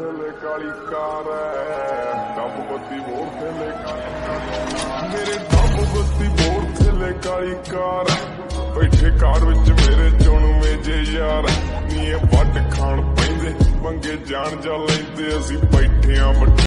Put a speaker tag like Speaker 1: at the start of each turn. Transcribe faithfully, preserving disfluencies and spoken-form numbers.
Speaker 1: ਥੱਲੇ ਕਾਲੀ ਕਾਰ ਹੈ, ਡੱਬ ਬੱਤੀ ਮੋੜ ਥੱਲੇ ਮੇਰੇ ਡੱਬ ਬੱਤੀ ਮੋੜ ਥੱਲੇ ਕਾਲੀ ਕਾਰ, ਬੈਠੇ ਕਾਰ ਵਿੱਚ ਮੇਰੇ ਚੁਣਵੇਂ ਜੇ ਯਾਰ, ਨੀ ਇਹ ਵੱਟ ਖਾਣ ਪੈਂਦੇ ਪੰਗੇ ਜਾਣ ਜਾ ਲੈਂਦੇ, ਅਸੀਂ ਬੈਠੇ ਆਂ